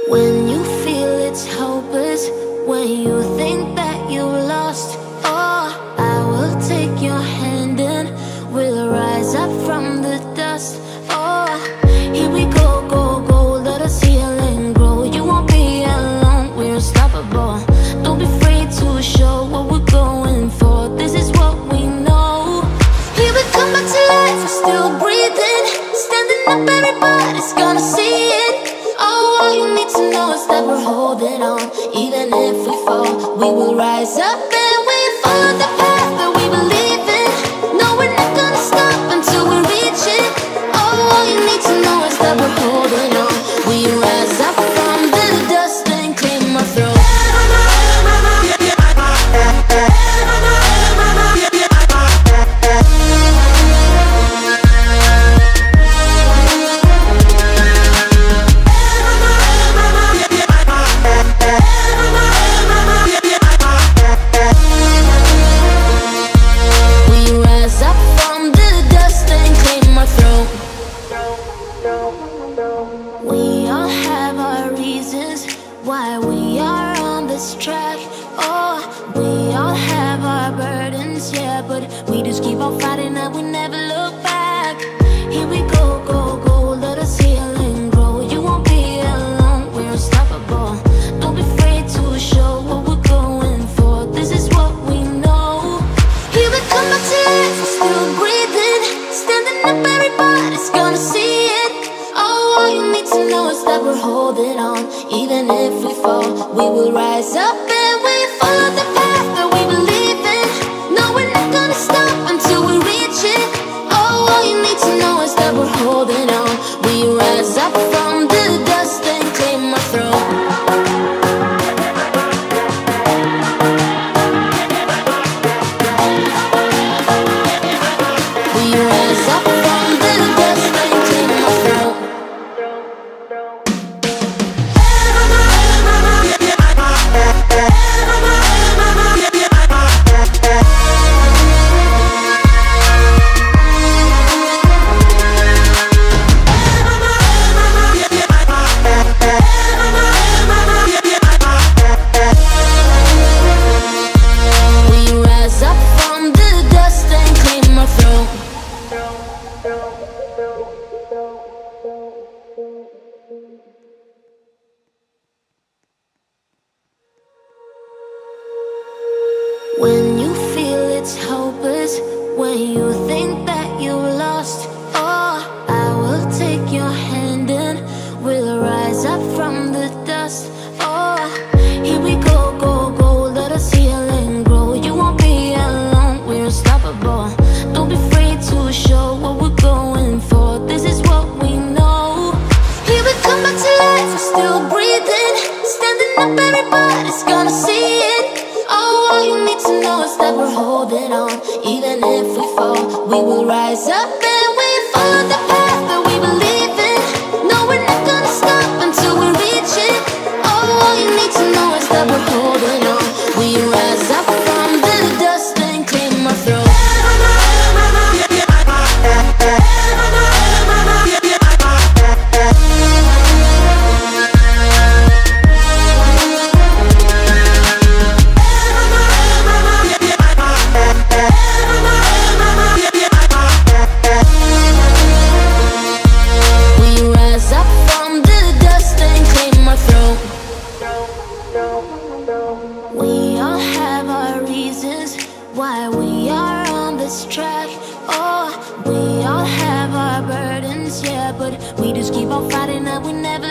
When you feel it's hopeless, when you think that you lost, oh, I will take your hand and we'll rise up from the dust. Oh, here we go, go, go, let us heal and grow. You won't be alone, we're unstoppable. Don't be afraid to show what we're going for. This is what we know. Here we come back to life, we're still breathing. Standing up, everybody's gonna see it. Oh, all you need to know is that we're holding on. Even if we fall, we will rise up and we follow the path that we believe in. No, we're not gonna stop until we reach it. Oh, all you need to know is that we're holding on. We rise up from the dust and claim our throne. We all have our reasons why we are on this track. Oh, we all have our burdens, yeah, but we just keep on fighting and we never look back. Here we go, go, go, let us heal and grow. You won't be alone, we're unstoppable. Don't be afraid to show what we're going for. This is what we know. Here we come back to life, we're still breathing. Standing up, everybody's gonna see it. Oh, all you need to know is that we're holding on. Even if we fall, we will rise up and we follow the path that we believe in. No, we're not gonna stop until we reach it. Oh, all you need to know is that we're holding on. We rise up from the dust and claim our throne. We rise up from the dust and claim our throne. When you feel it's hopeless, when you think that you lost, oh, I will take your hand and we'll rise up from the dust. Oh, here we go, go, go, let us heal and grow. You won't be alone, we're unstoppable. Don't be afraid to show what we're going for. This is what we know. Here we come back to life, we're still breathing. Standing up, everybody's gonna see it. Oh, all you need to know is that we're holding on. Even if we fall, we will rise up and we follow the path that we believe in. No, we're not gonna stop until we reach it. Oh, all you need to know is that we're holding on. We rise up from the dust and claim our throne. We all have our reasons why we are on this track. Oh, we all have our burdens, yeah, but we just keep on fighting and we never